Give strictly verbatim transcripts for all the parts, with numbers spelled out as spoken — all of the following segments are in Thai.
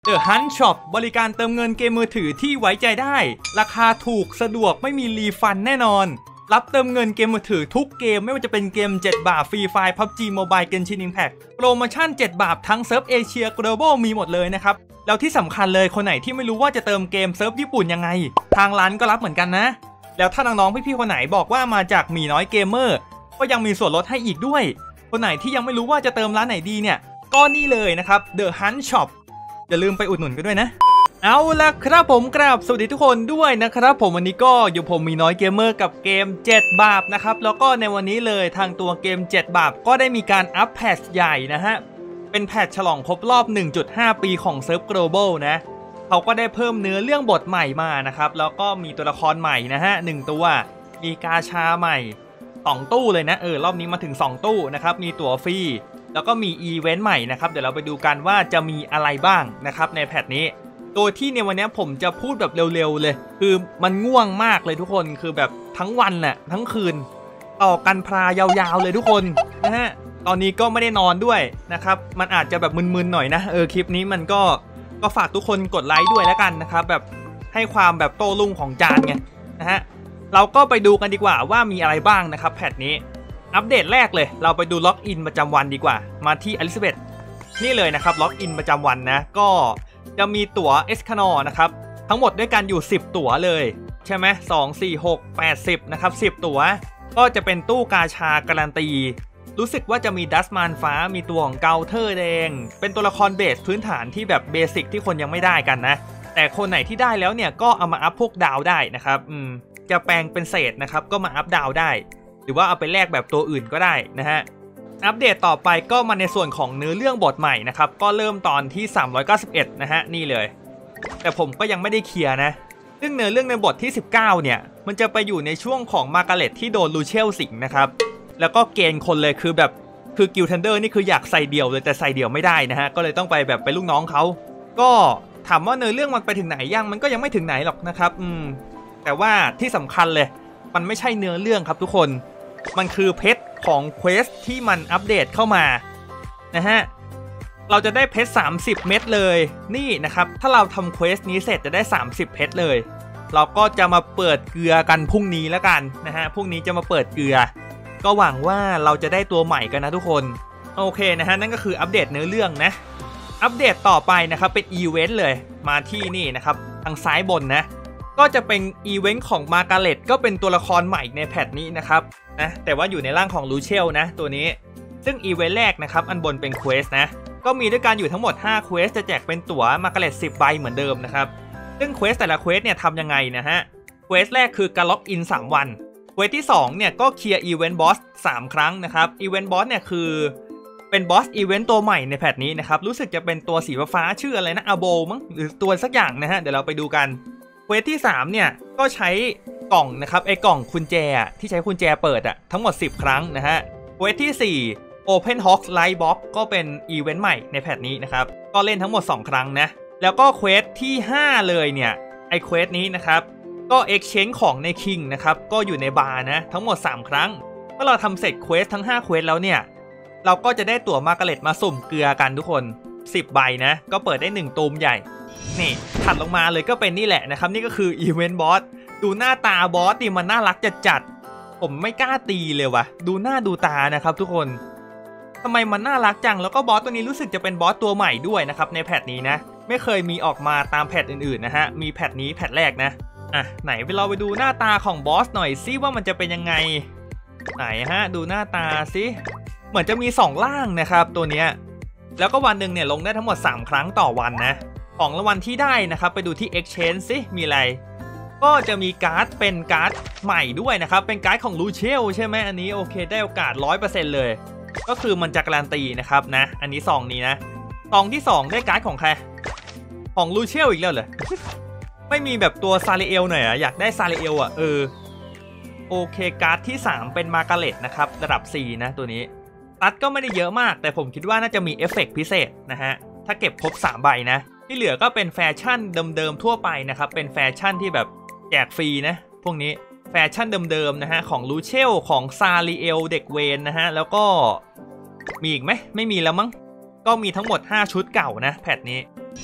The Hunt Shop บริการเติมเงินเกมมือถือที่ไว้ใจได้ราคาถูกสะดวกไม่มีรีฟันแน่นอนรับเติมเงินเกมมือถือทุกเกมไม่ว่าจะเป็นเกมเจ็ดบาทฟรีไฟล์ พับจี Mobile Genshin Impact โปรโมชั่นเจ็ดบาททั้งเซิร์ฟเอเชีย Global มีหมดเลยนะครับแล้วที่สำคัญเลยคนไหนที่ไม่รู้ว่าจะเติมเกมเซิร์ฟญี่ปุ่นยังไงทางร้านก็รับเหมือนกันนะแล้วถ้าน้องๆพี่ๆคนไหนบอกว่ามาจากหมีน้อยเกมเมอร์ก็ยังมีส่วนลดให้อีกด้วยคนไหนที่ยังไม่รู้ว่าจะเติมร้านไหนดีเนี่ยก็นี่เลยนะครับ The Hunt Shop อย่าลืมไปอุดหนุนกันด้วยนะเอาละครับผมกราบสวัสดีทุกคนด้วยนะครับผมวันนี้ก็อยู่ผมมีน้อยเกมเมอร์กับเกมเจ็ดบาปนะครับแล้วก็ในวันนี้เลยทางตัวเกมเจ็ดบาปก็ได้มีการอัปแพทช์ใหญ่นะฮะเป็นแพทช์ฉลองครบรอบ หนึ่งจุดห้า ปีของเซิร์ฟ Global นะเขาก็ได้เพิ่มเนื้อเรื่องบทใหม่มานะครับแล้วก็มีตัวละครใหม่นะฮะหนึ่งตัวมีกาชาใหม่สองตู้เลยนะเออรอบนี้มาถึงสองตู้นะครับมีตั๋วฟรีแล้วก็มีอีเวนต์ใหม่นะครับเดี๋ยวเราไปดูกันว่าจะมีอะไรบ้างนะครับในแพทนี้โดยที่ในวันนี้ผมจะพูดแบบเร็วๆเลยคือมันง่วงมากเลยทุกคนคือแบบทั้งวันน่ะทั้งคืนต่อกันพรายาวๆเลยทุกคนนะฮะตอนนี้ก็ไม่ได้นอนด้วยนะครับมันอาจจะแบบมึนๆหน่อยนะเออคลิปนี้มันก็ก็ฝากทุกคนกดไลค์ด้วยแล้วกันนะครับแบบให้ความแบบโต้รุ่งของจานไงนะฮะเราก็ไปดูกันดีกว่าว่ามีอะไรบ้างนะครับแพทนี้อัปเดตแรกเลยเราไปดูล็อกอินประจำวันดีกว่ามาที่อลิซาเบธนี่เลยนะครับล็อกอินประจำวันนะก็จะมีตั๋วเอสคานอนะครับทั้งหมดด้วยกันอยู่สิบตั๋วเลยใช่ไหมสอง สี่ หก แปด สิบนะครับสิบตั๋วก็จะเป็นตู้กาชาการันตีรู้สึกว่าจะมีดัสมานฟ้ามีตัวของเกาเทอร์แดงเป็นตัวละครเบสพื้นฐานที่แบบเบสิกที่คนยังไม่ได้กันนะแต่คนไหนที่ได้แล้วเนี่ยก็เอามาอัพพวกดาวได้นะครับอืมจะแปลงเป็นเศษนะครับก็มาอัพดาวได้หรือว่าเอาไปแลกแบบตัวอื่นก็ได้นะฮะอัปเดตต่อไปก็มาในส่วนของเนื้อเรื่องบทใหม่นะครับก็เริ่มตอนที่สามร้อยเก้าสิบเอ็ดนะฮะนี่เลยแต่ผมก็ยังไม่ได้เคลียร์นะซึ่งเนื้อเรื่องในบทที่สิบเก้าเนี่ยมันจะไปอยู่ในช่วงของมาร์กาเร็ตที่โดนลูเชลสิงนะครับแล้วก็เกณฑ์คนเลยคือแบบคือกิลทันเดอร์นี่คืออยากใส่เดี่ยวเลยแต่ใส่เดี่ยวไม่ได้นะฮะก็เลยต้องไปแบบไปลูกน้องเขาก็ถามว่าเนื้อเรื่องมันไปถึงไหนยังมันก็ยังไม่ถึงไหนหรอกนะครับอืมแต่ว่าที่สำคัญเลยมันไม่ใช่เนื้อเรื่องครับทุกคนมันคือเพชรของเควสที่มันอัปเดตเข้ามานะฮะเราจะได้เพชรสามสิบเม็ดเลยนี่นะครับถ้าเราทำเควสนี้เสร็จจะได้สามสิบเพชรเลยเราก็จะมาเปิดเกลือกันพรุ่งนี้แล้วกันนะฮะพรุ่งนี้จะมาเปิดเกลือก็หวังว่าเราจะได้ตัวใหม่กันนะทุกคนโอเคนะฮะนั่นก็คืออัปเดตเนื้อเรื่องนะอัปเดตต่อไปนะครับเป็นอีเวนต์เลยมาที่นี่นะครับทางซ้ายบนนะก็จะเป็นอีเวนต์ของมาร์กาเร็ตก็เป็นตัวละครใหม่ในแพทนี้นะครับนะแต่ว่าอยู่ในร่างของลูเชลนะตัวนี้ซึ่งอีเวนต์แรกนะครับอันบนเป็นเควสนะก็มีด้วยกันอยู่ทั้งหมดห้าเควสจะแจกเป็นตั๋วมาร์กาเร็ตสิบใบเหมือนเดิมนะครับซึ่งเควสแต่ละเควสเนี่ยทำยังไงนะฮะเควสแรกคือการล็อกอินสามวันเควสที่สองเนี่ยก็เคลียร์อีเวนต์บอสสามครั้งนะครับอีเวนต์บอสเนี่ยคือเป็นบอสอีเวนต์ตัวใหม่ในแพทนี้นะครับรู้สึกจะเป็นตัวสีฟ้าชื่ออะไรนะอาโบมั้งหรือตัวสักอย่างนะฮะเดี๋ยวเราไปดูกันเควสที่สามเนี่ยก็ใช้กล่องนะครับไอ้กล่องกุญแจที่ใช้กุญแจเปิดอะทั้งหมดสิบครั้งนะฮะเควสที่สี่ Open Hox Light Box ก็เป็นอีเวนต์ใหม่ในแพทนี้นะครับก็เล่นทั้งหมดสองครั้งนะแล้วก็เควสที่ห้าเลยเนี่ยไอ้เควสนี้นะครับก็ Exchange ของใน King นะครับก็อยู่ในบาร์นะทั้งหมดสามครั้งเมื่อเราทำเสร็จเควสทั้งห้าเควสแล้วเนี่ยเราก็จะได้ตั๋วมาร์กาเร็ตมาสุ่มเกลือกันทุกคนสิบใบนะก็เปิดได้หนึ่งตูมใหญ่นี่ถัดลงมาเลยก็เป็นนี่แหละนะครับนี่ก็คืออีเวนต์บอสดูหน้าตาบอสดิมันน่ารักจัดจัดผมไม่กล้าตีเลยวะดูหน้าดูตานะครับทุกคนทำไมมันน่ารักจังแล้วก็บอสตัวนี้รู้สึกจะเป็นบอสตัวใหม่ด้วยนะครับในแพทนี้นะไม่เคยมีออกมาตามแพทอื่นๆนะฮะมีแพทนี้แพทแรกนะอ่ะไหนไปเราไปดูหน้าตาของบอสหน่อยซิว่ามันจะเป็นยังไงไหนฮะดูหน้าตาซิเหมือนจะมีสองร่างนะครับตัวเนี้ยแล้วก็วันหนึ่งเนี่ยลงได้ทั้งหมดสามครั้งต่อวันนะของรางวัลที่ได้นะครับไปดูที่ Exchange ซิมีอะไรก็จะมีการ์ดเป็นการ์ดใหม่ด้วยนะครับเป็นการ์ดของลูเชลใช่ไหมอันนี้โอเคได้โอกาส ร้อยเปอร์เซ็นต์ เลยก็คือมันจะการันตีนะครับนะอันนี้ซองนี้นะซองที่สองได้การ์ดของใครของลูเชลอีกแล้วเหรอ ไม่มีแบบตัวซาริเอลหน่อยอ่ะอยากได้ซาริเอลอ่ะเออโอเคการ์ดที่สามเป็นมาร์กาเร็ตนะครับระดับสี่นะตัวนี้ตัดก็ไม่ได้เยอะมากแต่ผมคิดว่าน่าจะมีเอฟเฟกต์พิเศษนะฮะถ้าเก็บครบสามใบนะที่เหลือก็เป็นแฟชั่นเดิมๆทั่วไปนะครับเป็นแฟชั่นที่แบบแจกฟรีนะพวกนี้แฟชั่นเดิมๆนะฮะของลูเชลของซาริเอลเด็กเวนนะฮะแล้วก็มีอีกไหมไม่มีแล้วมั้งก็มีทั้งหมดห้าชุดเก่านะแพทนี้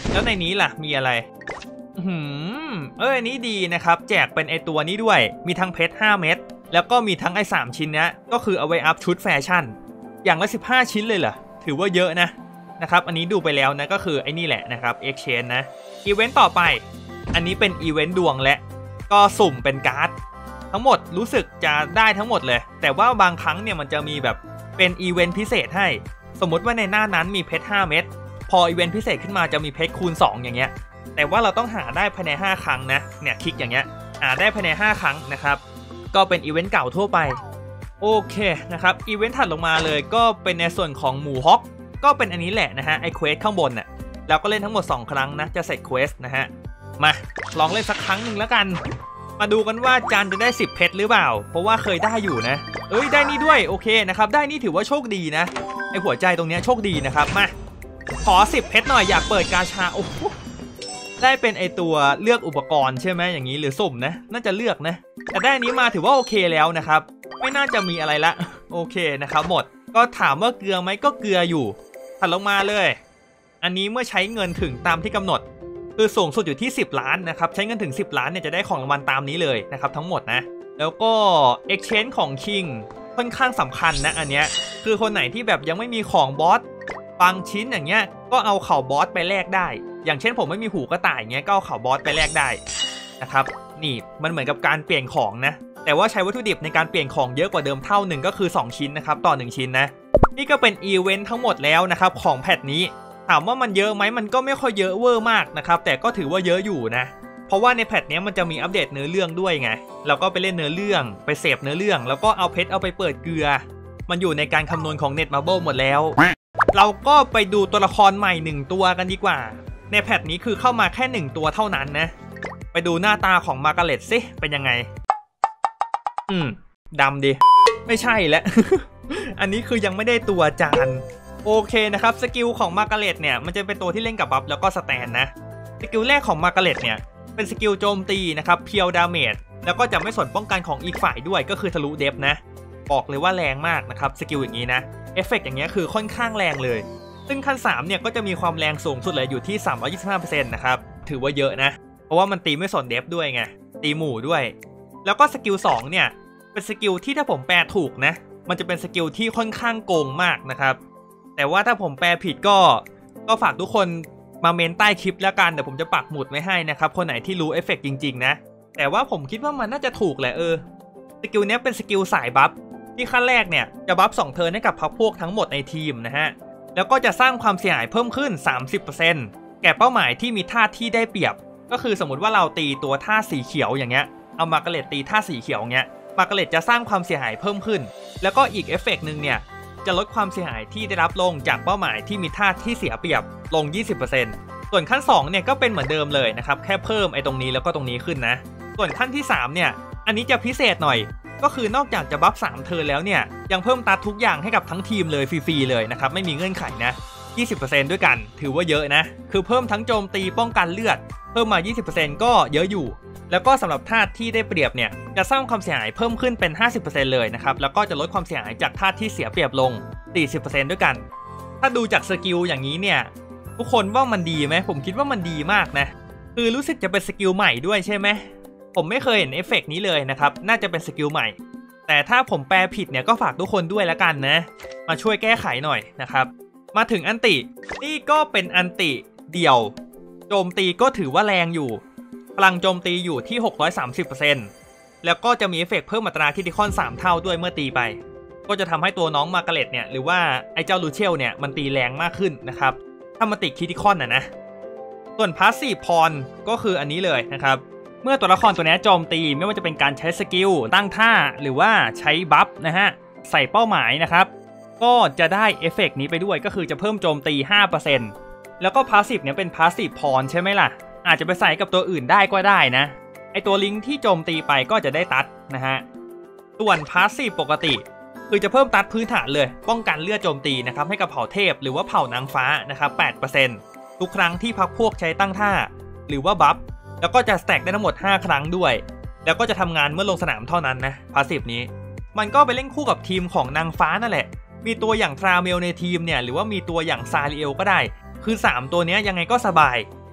แล้วในนี้ล่ะมีอะไรหืมเอออันนี้ดีนะครับแจกเป็นไอตัวนี้ด้วยมีทั้งเพชรห้าเม็ดแล้วก็มีทั้งไอ้สามชิ้นนี้ก็คือเอาไว้อัพชุดแฟชั่นอย่างละสิบห้าชิ้นเลยเหรอถือว่าเยอะนะนะครับอันนี้ดูไปแล้วนะก็คือไอ้นี่แหละนะครับ Exchange นะอีเวนต์ต่อไปอันนี้เป็นอีเวนต์ดวงและก็สุ่มเป็นการ์ดทั้งหมดรู้สึกจะได้ทั้งหมดเลยแต่ว่าบางครั้งเนี่ยมันจะมีแบบเป็นอีเวนต์พิเศษให้สมมติว่าในหน้านั้นมีเพชรห้าเม็ดพออีเวนต์พิเศษขึ้นมาจะมีเพชรคูณสองอย่างเงี้ยแต่ว่าเราต้องหาได้ภายในห้าครั้งนะเนี่ยคลิกอย่างเงี้ยหาได้ภายในห้าครั้งนะครับก็เป็นอีเวนต์เก่าทั่วไปโอเคนะครับอีเวนต์ถัดลงมาเลยก็เป็นในส่วนของหมูฮอกก็เป็นอันนี้แหละนะฮะไอเควสข้างบนน่ะแล้วก็เล่นทั้งหมดสองครั้งนะจะเสร็จเควสนะฮะมาลองเล่นสักครั้งหนึ่งแล้วกันมาดูกันว่าจานจะได้สิบเพชรหรือเปล่าเพราะว่าเคยได้อยู่นะเอ้ยได้นี่ด้วยโอเคนะครับได้นี่ถือว่าโชคดีนะไอหัวใจตรงนี้โชคดีนะครับมาขอสิบเพชรหน่อยอยากเปิดกาชาโอ้โหได้เป็นไอตัวเลือกอุปกรณ์ใช่ไหมอย่างนี้หรือสุ่มนะน่าจะเลือกนะแต่ได้อันนี้มาถือว่าโอเคแล้วนะครับไม่น่าจะมีอะไรละโอเคนะครับหมดก็ถามว่าเกลือไหมก็เกลืออยู่ถัดลงมาเลยอันนี้เมื่อใช้เงินถึงตามที่กำหนดคือสูงสุดอยู่ที่สิบล้านนะครับใช้เงินถึงสิบล้านเนี่ยจะได้ของรางวัลตามนี้เลยนะครับทั้งหมดนะแล้วก็ Exchange ของ King ค่อนข้างสำคัญนะอันเนี้ยคือคนไหนที่แบบยังไม่มีของบอสบางชิ้นอย่างเงี้ยก็เอาเข่าบอสไปแลกได้อย่างเช่นผมไม่มีหูกระต่ายเงี้ยก็เอาเข่าบอสไปแลกได้นะครับนี่มันเหมือนกับการเปลี่ยนของนะแต่ว่าใช้วัตถุดิบในการเปลี่ยนของเยอะกว่าเดิมเท่าหนึ่งก็คือสองชิ้นนะครับต่อหนึ่งชิ้นนะนี่ก็เป็นอีเวนต์ทั้งหมดแล้วนะครับของแพทนี้ถามว่ามันเยอะไหมมันก็ไม่ค่อยเยอะเวอร์มากนะครับแต่ก็ถือว่าเยอะอยู่นะเพราะว่าในแพทนี้มันจะมีอัปเดตเนื้อเรื่องด้วยไงเราก็ไปเล่นเนื้อเรื่องไปเสพเนื้อเรื่องแล้วก็เอาเพชรเอาไปเปิดเกลือมันอยู่ในการคำนวณของ Netmarble หมดแล้วเราก็ไปดูตัวละครใหม่หนึ่งตัวกันดีกว่าในแพทนี้คือเข้ามาแค่หนึ่งตัวเท่านั้นนะไปดูหน้าตาของมาร์กาเร็ตสิเป็นยังไงอืมดำดิไม่ใช่แล้ว อันนี้คือยังไม่ได้ตัวจานโอเคนะครับสกิลของมาร์กาเร็ตเนี่ยมันจะเป็นตัวที่เล่นกับบัฟแล้วก็สแตนนะสกิลแรกของมาร์กาเร็ตเนี่ยเป็นสกิลโจมตีนะครับเพียวดาเมจแล้วก็จะไม่สนป้องกันของอีกฝ่ายด้วยก็คือทะลุเดฟนะบอกเลยว่าแรงมากนะครับสกิลอย่างนี้นะเอฟเฟกต์อย่างเงี้ยคือค่อนข้างแรงเลยซึ่งขั้นสามเนี่ยก็จะมีความแรงสูงสุดเลยอยู่ที่ สามร้อยยี่สิบห้าเปอร์เซ็นต์ นะครับถือว่าเยอะนะเพราะว่ามันตีไม่สนเดฟด้วยไงตีหมู่ด้วยแล้วก็สกิลสองเนี่ยเป็นสกิลที่ถ้าผมแปลถูกนะมันจะเป็นสกิลที่ค่อนข้างโกงมากนะครับแต่ว่าถ้าผมแปลผิดก็ก็ฝากทุกคนมาเมนใต้คลิปแล้วกันเดี๋ยวผมจะปักหมุดไว้ให้นะครับคนไหนที่รู้เอฟเฟกต์จริงๆนะแต่ว่าผมคิดว่ามันน่าจะถูกแหละเออสกิลนี้เป็นสกิลสายบัฟที่ขั้นแรกเนี่ยจะบัฟสองเทิร์นให้กับพรรคพวกทั้งหมดในทีมนะฮะแล้วก็จะสร้างความเสียหายเพิ่มขึ้น สามสิบเปอร์เซ็นต์ แก่เป้าหมายที่มีท่าที่ได้เปรียบก็คือสมมติว่าเราตีตัวท่าสีเขียวอย่างเงี้ยเอามาร์กาเร็ตตีท่าสีเขียวเงี้ยมาร์กาเร็ตจะสร้างความเสียหายเพิ่มขึ้นแล้วก็อีกเอฟเฟกต์นึงเนี่ยจะลดความเสียหายที่ได้รับลงจากเป้าหมายที่มีท่าที่เสียเปรียบลง ยี่สิบเปอร์เซ็นต์ ส่วนขั้นสองเนี่ยก็เป็นเหมือนเดิมเลยนะครับแค่เพิ่มไอ้ตรงนี้แล้วก็ตรงนี้ขึ้นนะส่วนขั้นที่สามเนี่ยอันนี้จะพิเศษหน่อยก็คือนอกจากจะบัฟสามเทิร์นแล้วเนี่ยยังเพิ่มตัดทุกอย่างให้กับทั้งทีมเลยฟรีๆเลยนะครับไม่มีเงื่อนไขนะ ยี่สิบเปอร์เซ็นต์ ด้วยกันถือว่าเยอะนะคือเพิ่มทั้งโจมตีป้องกันเลือดเพิ่มมา ยี่สิบเปอร์เซ็นต์ ก็เยอะอยู่แล้วก็สำหรับธาตุที่ได้เปรียบเนี่ยจะสร้างความเสียหายเพิ่มขึ้นเป็น ห้าสิบเปอร์เซ็นต์ เลยนะครับแล้วก็จะลดความเสียหายจากธาตุที่เสียเปรียบลง สี่สิบเปอร์เซ็นต์ ด้วยกันถ้าดูจากสกิลอย่างนี้เนี่ยทุกคนว่ามันดีไหมผมคิดว่ามันดีมากนะคือรู้สึกจะเป็นสกิลใหม่ด้วยใช่ไหมผมไม่เคยเห็นเอฟเฟกต์นี้เลยนะครับน่าจะเป็นสกิลใหม่แต่ถ้าผมแปลผิดเนี่ยก็ฝากทุกคนด้วยละกันนะมาช่วยแก้ไขหน่อยนะครับมาถึงอันตินี่ก็เป็นอันติเดี่ยวโจมตีก็ถือว่าแรงอยู่พลังโจมตีอยู่ที่ หกร้อยสามสิบเปอร์เซ็นต์ แล้วก็จะมีเอฟเฟกต์เพิ่มอัตราคริติคอลสามเท่าด้วยเมื่อตีไปก็จะทำให้ตัวน้องมาร์กาเร็ตเนี่ยหรือว่าไอ้เจ้าลูเชลเนี่ยมันตีแรงมากขึ้นนะครับถ้ามันติดคริติคอลนะนะส่วนพาสซีฟพรก็คืออันนี้เลยนะครับเมื่อตัวละครตัวนี้โจมตีไม่ว่าจะเป็นการใช้สกิลตั้งท่าหรือว่าใช้บัฟนะฮะใส่เป้าหมายนะครับก็จะได้เอฟเฟกต์นี้ไปด้วยก็คือจะเพิ่มโจมตี ห้าเปอร์เซ็นต์ แล้วก็พาสซีฟเนี่ยเป็นพาสซีฟพรใช่ไหมล่ะอาจจะไปใส่กับตัวอื่นได้ก็ได้นะไอตัวลิงก์ที่โจมตีไปก็จะได้ตัดนะฮะส่วนพาสซีฟปกติคือจะเพิ่มตัดพื้นฐานเลยป้องกันเลือดโจมตีนะครับให้กับเผ่าเทพหรือว่าเผ่านางฟ้านะครับ แปดเปอร์เซ็นต์ ทุกครั้งที่พรรคพวกใช้ตั้งท่าหรือว่าบัฟแล้วก็จะสแต็กได้ทั้งหมดห้าครั้งด้วยแล้วก็จะทำงานเมื่อลงสนามเท่านั้นนะพาสซีฟนี้มันก็ไปเล่นคู่กับทีมของนางฟ้านั่นแหละมีตัวอย่างทราเมลในทีมเนี่ยหรือว่ามีตัวอย่างซาริเอลก็ได้คือสามตัวนี้ยังไงก็สบาย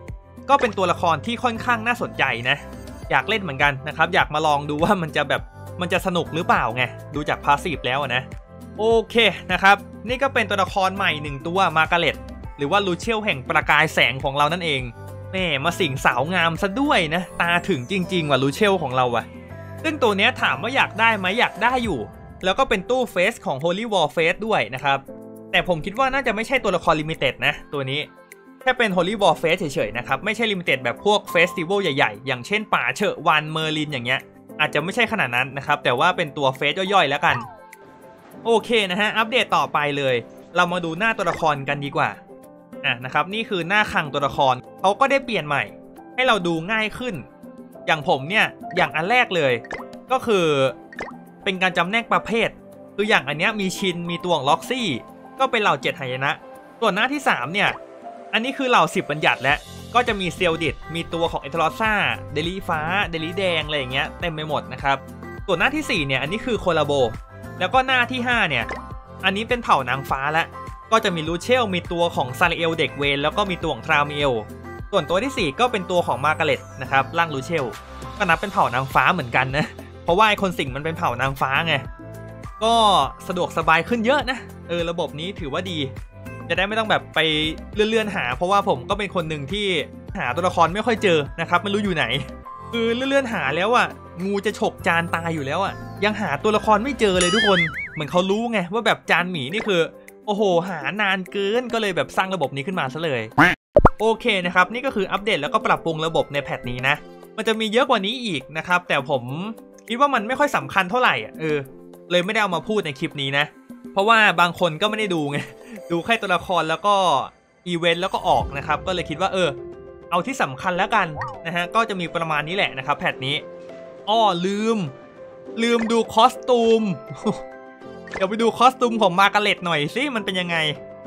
ก็เป็นตัวละครที่ค่อนข้างน่าสนใจนะอยากเล่นเหมือนกันนะครับอยากมาลองดูว่ามันจะแบบมันจะสนุกหรือเปล่าไงดูจากพาสซีฟแล้วนะโอเคนะครับนี่ก็เป็นตัวละครใหม่หนึ่งตัวมาร์กาเร็ตหรือว่าลูเชียลแห่งประกายแสงของเรานั่นเองแม่มาสิงสาวงามซะด้วยนะตาถึงจริงๆว่ะลูเชียลของเราอะซึ่งตัวเนี้ยถามว่าอยากได้ไหมอยากได้อยู่แล้วก็เป็นตู้เฟสของ Holy War Face ด้วยนะครับแต่ผมคิดว่าน่าจะไม่ใช่ตัวละครลิมิเต็ดนะตัวนี้แค่เป็น Holy War Face เฉยๆนะครับไม่ใช่ลิมิเต็ดแบบพวกเฟสติวัลใหญ่ๆอย่างเช่นป่าเฉอะวันเมอร์ลินอย่างเงี้ยอาจจะไม่ใช่ขนาดนั้นนะครับแต่ว่าเป็นตัวเฟสย่อยๆแล้วกันโอเคนะฮะอัปเดตต่อไปเลยเรามาดูหน้าตัวละครกันดีกว่าอ่ะนะครับนี่คือหน้าคลังตัวละครเขาก็ได้เปลี่ยนใหม่ให้เราดูง่ายขึ้นอย่างผมเนี่ยอย่างอันแรกเลยก็คือเป็นการจำแนกประเภทคืออย่างอันเนี้ยมีชินมีตัวของล็อกซี่ก็เป็นเหล่าเจ็ดหายนะส่วนหน้าที่สามเนี่ยอันนี้คือเหล่าสิบบัญญัติและก็จะมีเซลดิตมีตัวของเอทรอซ่าเดลิฟ้าเดลิแดงอะไรอย่างเงี้ยเต็มไปหมดนะครับส่วนหน้าที่สี่เนี่ยอันนี้คือโคลาโบแล้วก็หน้าที่ห้าเนี่ยอันนี้เป็นเผ่านางฟ้าและก็จะมีลูเชลมีตัวของซาริเอลเด็กเวนแล้วก็มีตัวของทรามิเอลส่วนตัวที่สี่ก็เป็นตัวของมาร์กาเร็ตนะครับร่างลูเชลก็นับเป็นเผ่านางฟ้าเหมือนกันนะเพราะว่าไอคนสิงมันเป็นเผ่านางฟ้าไงก็สะดวกสบายขึ้นเยอะนะเออระบบนี้ถือว่าดีจะได้ไม่ต้องแบบไปเลื่อนๆหาเพราะว่าผมก็เป็นคนหนึ่งที่หาตัวละครไม่ค่อยเจอนะครับไม่รู้อยู่ไหนคือเลื่อนๆหาแล้วอ่ะงูจะฉกจานตายอยู่แล้วอ่ะยังหาตัวละครไม่เจอเลยทุกคนเหมือนเขารู้ไงว่าแบบจานหมีนี่คือโอ้โหหานานเกินก็เลยแบบสร้างระบบนี้ขึ้นมาซะเลยโอเคนะครับนี่ก็คืออัปเดตแล้วก็ปรับปรุงระบบในแพทนี้นะมันจะมีเยอะกว่านี้อีกนะครับแต่ผมคิดว่ามันไม่ค่อยสำคัญเท่าไหร่อ่ะเออเลยไม่ได้เอามาพูดในคลิปนี้นะเพราะว่าบางคนก็ไม่ได้ดูไงดูแค่ตัวละครแล้วก็อีเวนต์แล้วก็ออกนะครับก็เลยคิดว่าเออเอาที่สำคัญแล้วกันนะฮะก็จะมีประมาณนี้แหละนะครับแพทนี้อ้อลืมลืมดูคอสตูมเดี๋ยวไปดูคอสตูมของมาร์กาเร็ตหน่อยสิมันเป็นยังไง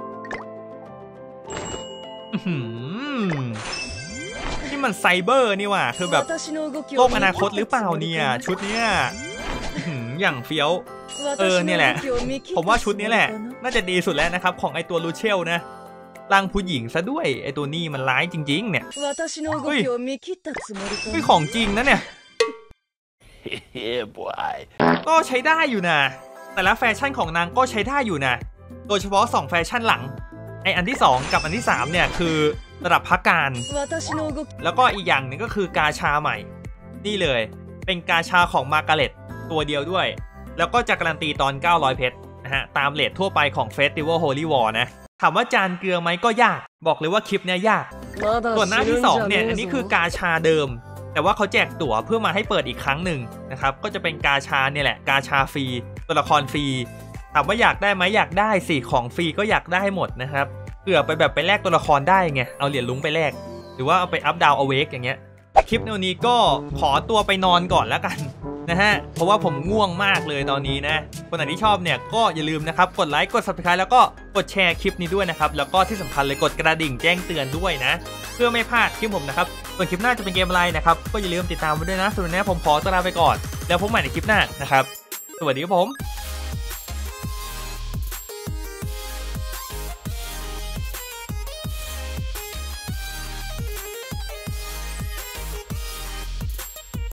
นี่มันไซเบอร์นี่ว่ะคือแบบโลกอนาคตหรือเปล่าเนี่ยชุดเนี้ยอย่างเฟี้ยวเออเนี่ยแหละผมว่าชุดนี้แหละน่าจะดีสุดแล้วนะครับของไอตัวลูเชลนะร่างผู้หญิงซะด้วยไอตัวนี้มันร้ายจริงๆเนี่ยเฮ้ยเฮ้ยของจริงนะเนี่ยก็ใช้ได้อยู่นะแต่ละแฟชั่นของนางก็ใช้ได้อยู่นะโดยเฉพาะสองแฟชั่นหลังไออันที่สองกับอันที่สามเนี่ยคือระดับพักการแล้วก็อีกอย่างหนึ่งก็คือกาชาใหม่นี่เลยเป็นกาชาของมาร์กาเร็ตตัวเดียวด้วยแล้วก็จะการันตีตอนเก้าร้อยเพชรนะฮะตามเรททั่วไปของ Festival Holy War นะถามว่าจานเกลือไหมก็ยากบอกเลยว่าคลิปเนี้ยยากส่วนหน้าที่สองเนี่ยอันนี้คือกาชาเดิมแต่ว่าเขาแจกตั๋วเพื่อมาให้เปิดอีกครั้งหนึ่งนะครับก็จะเป็นกาชาเนี่ยแหละกาชาฟรีตัวละครฟรีถามว่าอยากได้ไหมอยากได้สิของฟรีก็อยากได้หมดนะครับเผื่อไปแบบไปแลกตัวละครได้ไงเอาเหรียญลุงไปแลกหรือว่าเอาไปอัพดาวเอาเวกอย่างเงี้ยคลิปแนวนี้ก็ขอตัวไปนอนก่อนแล้วกันนะฮะเพราะว่าผมง่วงมากเลยตอนนี้นะคนไหนที่ชอบเนี่ยก็อย่าลืมนะครับกดไลค์กด ซับสไครบ์ แล้วก็กดแชร์คลิปนี้ด้วยนะครับแล้วก็ที่สำคัญเลยกดกระดิ่งแจ้งเตือนด้วยนะเพื่อไม่พลาดคลิปผมนะครับส่วนคลิปหน้าจะเป็นเกมอะไรนะครับก็อย่าลืมติดตามไว้ด้วยนะส่วนนี้ผมขอตัวลาไปก่อนแล้วพบใหม่ในคลิปหน้านะครับสวัสดีครับผม